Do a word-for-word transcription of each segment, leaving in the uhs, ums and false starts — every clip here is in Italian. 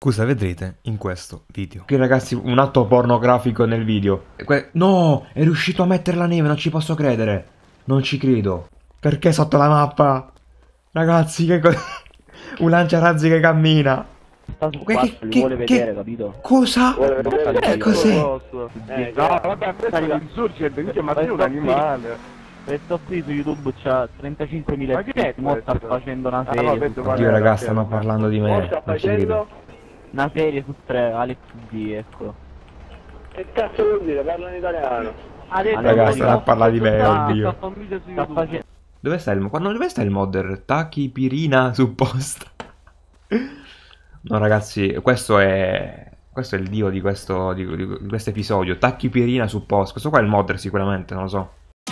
Cosa vedrete in questo video? Qui ragazzi, un atto pornografico nel video. Que no, è riuscito a mettere la neve, non ci posso credere. Non ci credo. Perché sotto la mappa? Ragazzi, che cos'è? Un lanciarazzi che cammina. Sta su Che, quattro, che, li che, vuole vedere, che capito? cosa? Vuole vedere Che cos'è? Eh, no, vabbè, questo è l'insurgente, dice ma sei un animale. Questo qui su YouTube c'ha trentacinquemila iscritti, mo sta facendo una serie. Ah, no, su- Oddio ragazzi, stanno parlando di me. sta Non ci credo. facendo? Una serie su tre, Alex D, ecco. Che cazzo vuol dire? Parla in italiano. Alex Ragazzi, D, stanno a parlare di me, sta- oddio. sta fa un video su YouTube. Sta face- Dove sta il, quando, dove sta il modder? Tachipirina supposta. No ragazzi, questo è... Questo è il dio di questo, di, di, di questo episodio. Tachipirina supposta. Questo qua è il modder sicuramente, non lo so.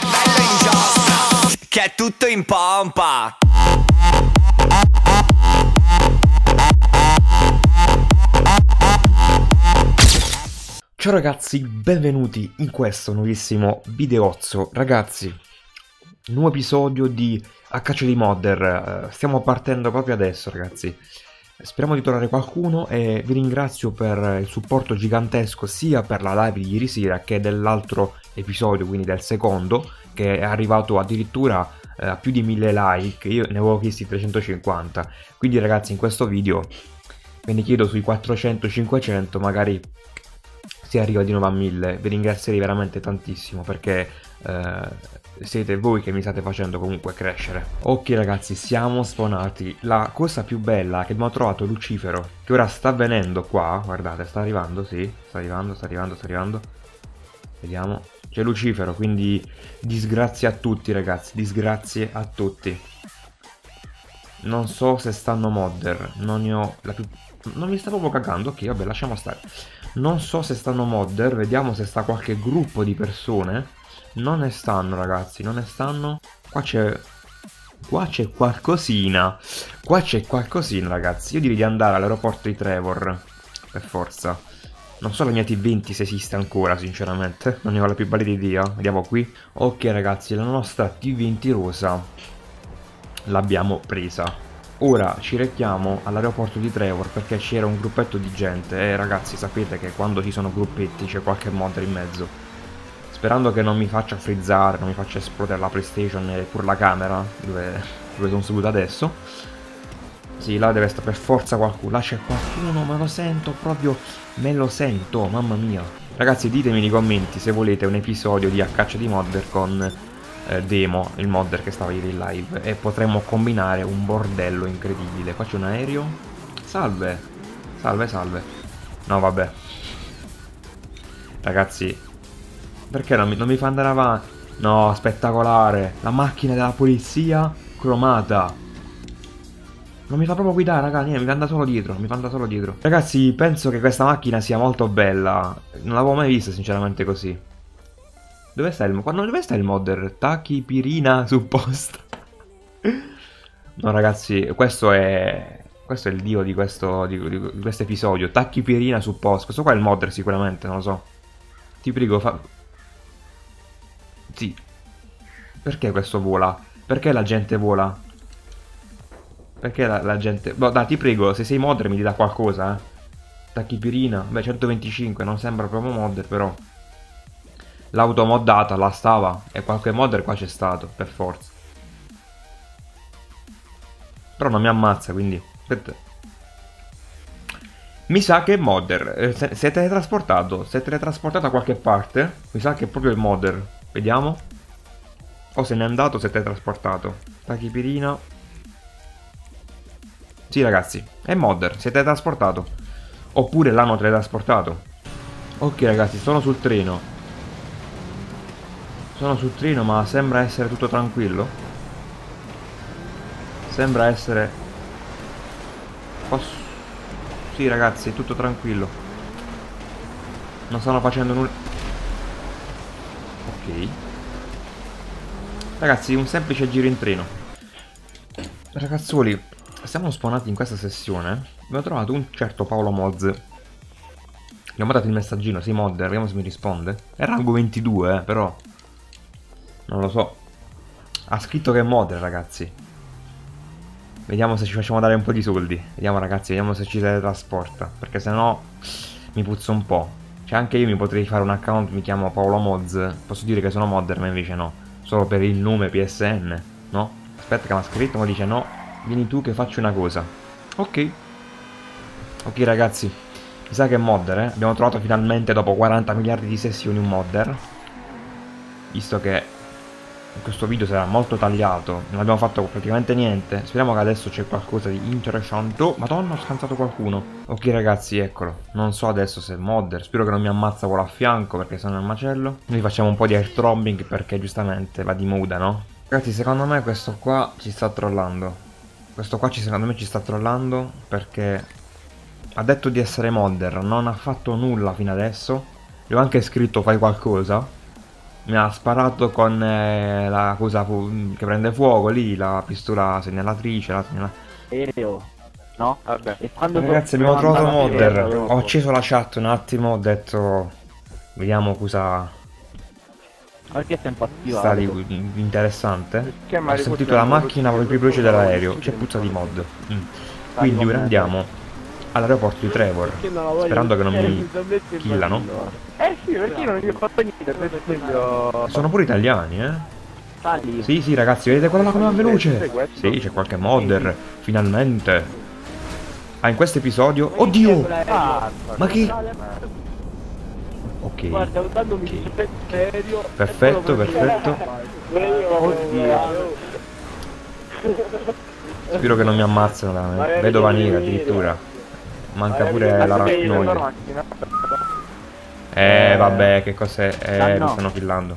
Che è tutto in pompa. Ciao ragazzi, benvenuti in questo nuovissimo videozzo. Ragazzi, nuovo episodio di A Caccia di Modder. Uh, stiamo partendo proprio adesso ragazzi. Speriamo di trovare qualcuno e vi ringrazio per il supporto gigantesco sia per la live di ieri sera che dell'altro episodio, quindi del secondo, che è arrivato addirittura eh, a più di mille like. Io ne avevo chiesti trecentocinquanta, quindi ragazzi in questo video ve ne chiedo sui quattrocento cinquecento, magari si arriva di nuovo a mille. Vi ringrazierei veramente tantissimo perché eh, siete voi che mi state facendo comunque crescere. Ok ragazzi, siamo spawnati. La cosa più bella è che abbiamo trovato Lucifero, che ora sta venendo qua. Guardate, sta arrivando, sì, sta arrivando, sta arrivando, sta arrivando. Vediamo. C'è Lucifero, quindi disgrazie a tutti ragazzi, disgrazie a tutti. Non so se stanno modder, non ne ho la più... Non mi sta proprio cagando, ok, vabbè, lasciamo stare. Non so se stanno modder, vediamo se sta qualche gruppo di persone. Non ne stanno ragazzi, non ne stanno. Qua c'è... Qua c'è qualcosina. Qua c'è qualcosina ragazzi. Io direi di andare all'aeroporto di Trevor, per forza. Non so la mia T venti se esiste ancora sinceramente. Non ne ho la più pallida idea. Vediamo qui. Ok ragazzi, la nostra T venti rosa l'abbiamo presa. Ora ci rechiamo all'aeroporto di Trevor perché c'era un gruppetto di gente. E ragazzi, sapete che quando ci sono gruppetti c'è qualche modder in mezzo. Sperando che non mi faccia frizzare, non mi faccia esplodere la PlayStation e pure la camera dove, dove sono seduto adesso. Sì, là deve stare per forza qualcuno. Là c'è qualcuno, me lo sento proprio, me lo sento, mamma mia. Ragazzi, ditemi nei commenti se volete un episodio di A Caccia di Modder con eh, Demo, il modder che stava ieri in live. E potremmo combinare un bordello incredibile. Qua c'è un aereo. Salve, salve, salve. No, vabbè. Ragazzi... Perché non mi, non mi fa andare avanti? No, spettacolare. La macchina della polizia cromata. Non mi fa proprio guidare, raga. Niente, mi fa andare solo dietro. Mi fa andare solo dietro. Ragazzi, penso che questa macchina sia molto bella. Non l'avevo mai vista, sinceramente, così. Dove sta il, quando, dove sta il modder? Tachipirina supposta. No, ragazzi, questo è... Questo è il dio di questo, di, di, di questo episodio. Tachipirina supposta. Questo qua è il modder sicuramente, non lo so. Ti prego, fa... Sì. Perché questo vola? Perché la gente vola? Perché la, la gente... Boh, dai, ti prego, se sei modder mi dà qualcosa, eh. Tachipirina. Beh, centoventicinque, non sembra proprio modder, però. L'auto moddata, la stava. E qualche modder qua c'è stato, per forza. Però non mi ammazza, quindi... Aspetta. Mi sa che è modder. Eh, si è teletrasportato. Si è teletrasportato da qualche parte. Mi sa che è proprio il modder. Vediamo. O se n'è andato, si è teletrasportato. Tachipirina. Sì ragazzi, è modder, si è teletrasportato. Oppure l'hanno teletrasportato. Ok ragazzi, sono sul treno. Sono sul treno, ma sembra essere tutto tranquillo. Sembra essere... Posso... Sì ragazzi, è tutto tranquillo. Non stanno facendo nulla. Ok. Ragazzi, un semplice giro in treno. Ragazzuoli, siamo spawnati in questa sessione. Abbiamo trovato un certo Paolo Moz. Gli ho mandato il messaggino, sei modder, vediamo se mi risponde. È rango ventidue, eh, però non lo so. Ha scritto che è modder, ragazzi. Vediamo se ci facciamo dare un po' di soldi. Vediamo ragazzi, vediamo se ci teletrasporta. Perché se no mi puzza un po'. Cioè anche io mi potrei fare un account, mi chiamo Paolo Moz. Posso dire che sono modder, ma invece no. Solo per il nome P S N, no? Aspetta che mi ha scritto, ma dice no. Vieni tu che faccio una cosa. Ok. Ok ragazzi, mi sa che è modder, eh. Abbiamo trovato finalmente dopo quaranta miliardi di sessioni un modder. Visto che in questo video sarà molto tagliato, non abbiamo fatto praticamente niente. Speriamo che adesso c'è qualcosa di interessante. Oh, madonna, ho scansato qualcuno. Ok ragazzi, eccolo. Non so adesso se è modder. Spero che non mi ammazza quello a fianco, perché sono nel macello. Noi facciamo un po' di airdropping perché giustamente va di moda, no? Ragazzi, secondo me questo qua ci sta trollando. Questo qua ci, secondo me ci sta trollando perché ha detto di essere modder, non ha fatto nulla fino adesso. Gli ho anche scritto fai qualcosa. Mi ha sparato con eh, la cosa che prende fuoco lì, la pistola segnalatrice, la segnala... Aereo, no? Vabbè. E quando ragazzi abbiamo trovato modder. Ho acceso la chat un attimo, ho detto vediamo cosa... Perché sei impazzivo? Sta lì interessante. Ho sentito la macchina più veloce dell'aereo, c'è puzza di mod. Mm. Quindi ora andiamo all'aeroporto di Trevor, sperando che non mi killano. Eh sì, perché io non gli ho fatto niente, per esempio... Sono pure italiani, eh? Sali. Sì, sì, ragazzi, vedete quella là come va veloce? Sì, c'è qualche modder, finalmente. Ah, in questo episodio... Oddio! Ma che... Ok. Guarda, dando mi dice serio. Perfetto, perfetto. Oddio. Spero che non mi ammazzano, veramente. Vedo vanire addirittura. Manca pure la rapinoia. Eh vabbè, che cos'è? Eh, mi stanno killando.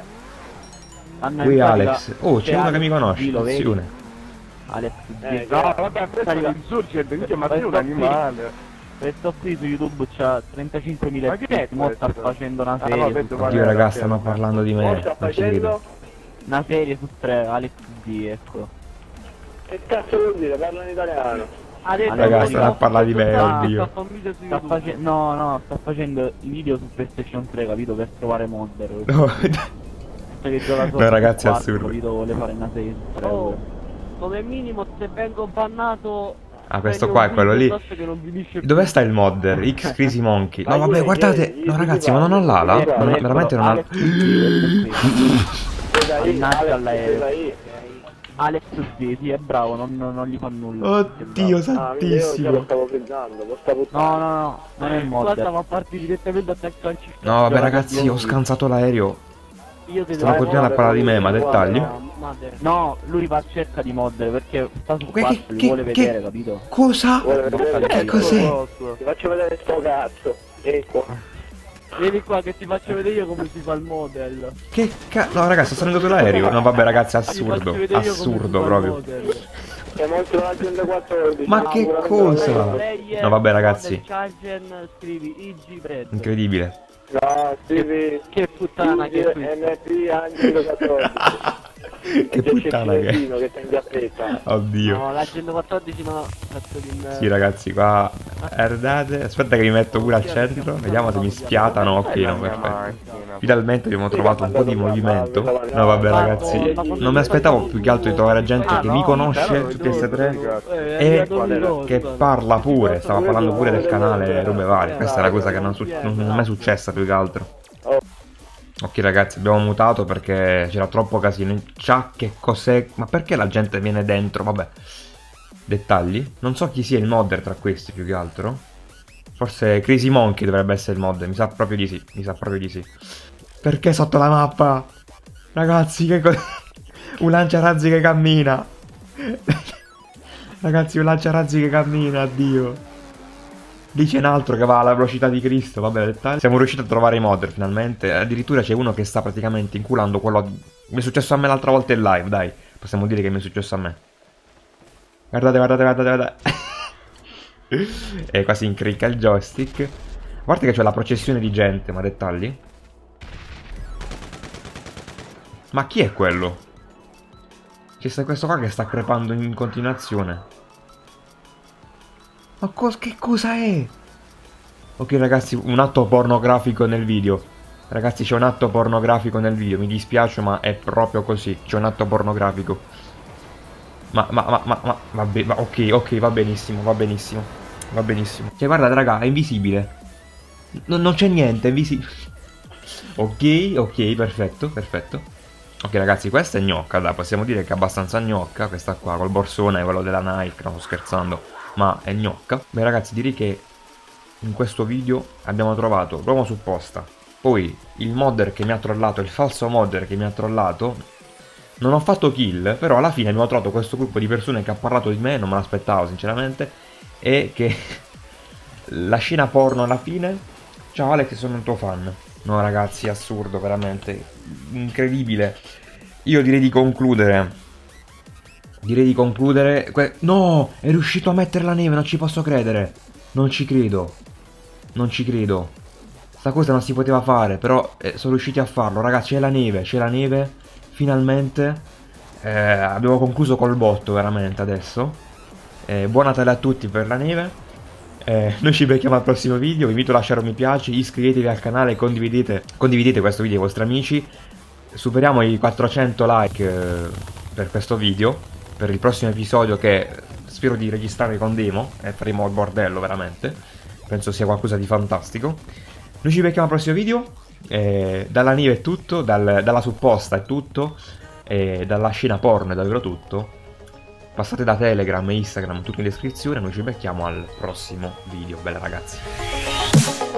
Qui Alex. Oh, c'è uno che mi conosce, attenzione. Alex, Eh, no, vabbè, questo è l'insurgente, dice ma sei un animale. questo qui su YouTube c'ha trentacinquemila iscritti, mo sta facendo una serie. su- Oddio ragazzi, stanno parlando di me, sta non ci credo. facendo? Una serie su tre, Alex D, ecco. Che cazzo vuol dire? Parla in italiano. Ragazzi, stanno a parlare di me, Ah, oddio. sta sta face- no, no, sta facendo i video su PlayStation tre, capito? Per trovare modder. No, Che gioca solo no ragazzi, è su quattro, assurdo. capito? Vuole fare una serie su tre. Oh, come minimo se vengo bannato. Ah, questo qua è quello lì. Che non finisce più. Dove sta il modder? X Crazy Monkey. No vabbè, guardate. No ragazzi, ma non ho l'ala. Non- Veramente non ho... Alex D, questo qui. Mannaggia all'aereo. Dai. Alex D, sì, è bravo, non, non, non gli fa nulla. Oddio Ah, io già santissimo. lo stavo pensando, lo stavo No, no, no, non è il Qua modder. stava a parti direttamente da calci. No vabbè ragazzi, ho scansato l'aereo. Io che Stanno continuando a parlare di me, ma dettagli? No, lui va a cerca di modder perché sta su Che- quattro, li che- vuole che- vedere, capito? Cosa? Vuole vedere Che cos'è? Ti faccio vedere sto cazzo. Ecco. Vieni qua che ti faccio vedere io come si fa il model. Che cazzo? No ragazzi, sto salendo sull'aereo. No vabbè ragazzi, Ti faccio assurdo. vedere io come si Assurdo fa il proprio. model. Siamo oltre l'agenda quattordici. Ma che cosa? Player, No, vabbè, ragazzi. model Chargen, scrivi I G Bread. Incredibile. No, scrivi... Che puttana che è questa. N P Angelo quattordici. Che puttana che è. Che tendi a pezza. Oddio. No, l'agenda quattordici no, cazzo di merda. Sì ragazzi, qua erdate. Aspetta che mi metto pure al centro. Vediamo se mi spiatano. Ok, no, perfetto. Finalmente abbiamo trovato un po' di movimento. No vabbè ragazzi, non mi aspettavo più che altro di trovare gente che mi conosce, tutti e tre, e che parla pure, stava parlando pure del canale e robe varie. Questa è la cosa che non, su- non è mai successa più che altro. Ok ragazzi, abbiamo mutato perché c'era troppo casino. Cià, che cos'è? Ma perché la gente viene dentro? Vabbè. Dettagli. Non so chi sia il modder tra questi più che altro. Forse Crazy Monkey dovrebbe essere il modder. Mi sa proprio di sì. Mi sa proprio di sì. Perché sotto la mappa? Ragazzi, che cos'è? Un lanciarazzi che cammina. Ragazzi, un lanciarazzi che cammina, addio. Lì c'è un altro che va alla velocità di Cristo, vabbè, dettagli. Siamo riusciti a trovare i modder finalmente. Addirittura c'è uno che sta praticamente inculando quello... Mi è successo a me l'altra volta in live, dai. Possiamo dire che mi è successo a me. Guardate, guardate, guardate, guardate. E quasi incricca il joystick. Guardate che c'è la processione di gente, ma dettagli. Ma chi è quello? C'è questo qua che sta crepando in continuazione. Ma cos che cosa è? Ok ragazzi, un atto pornografico nel video. Ragazzi, c'è un atto pornografico nel video. Mi dispiace, ma è proprio così. C'è un atto pornografico. Ma, ma, ma, ma, ma, vabbè, ma, ok, ok, va benissimo, va benissimo, va benissimo. Cioè, guardate, raga, è invisibile. No, non c'è niente, è invisibile. Ok, ok, perfetto, perfetto. Ok, ragazzi, questa è gnocca, dai, possiamo dire che è abbastanza gnocca. Questa qua, col borsone, quello della Nike, no, sto scherzando, ma è gnocca. Beh, ragazzi, direi che in questo video abbiamo trovato l'uomo supposta. Poi il modder che mi ha trollato, il falso modder che mi ha trollato. Non ho fatto kill, però alla fine abbiamo trovato questo gruppo di persone che ha parlato di me, non me l'aspettavo sinceramente, e che la scena porno alla fine. Ciao Alex, sono un tuo fan. No ragazzi, assurdo, veramente incredibile. Io direi di concludere. Direi di concludere. Que no, è riuscito a mettere la neve, non ci posso credere. Non ci credo. Non ci credo. Sta cosa non si poteva fare, però eh, sono riusciti a farlo. Ragazzi, c'è la neve, c'è la neve. Finalmente eh, abbiamo concluso col botto veramente adesso. Eh, buon Natale a tutti per la neve. Eh, noi ci becchiamo al prossimo video. Vi invito a lasciare un mi piace, iscrivetevi al canale e condividete, condividete questo video ai vostri amici. Superiamo i quattrocento like eh, per questo video. Per il prossimo episodio che spero di registrare con demo e faremo il bordello veramente. Penso sia qualcosa di fantastico. Noi ci becchiamo al prossimo video. Eh, dalla neve è tutto, dal, dalla supposta è tutto, eh, dalla scena porno è davvero tutto. Passate da Telegram e Instagram, tutto in descrizione. Noi ci becchiamo al prossimo video, bella ragazzi.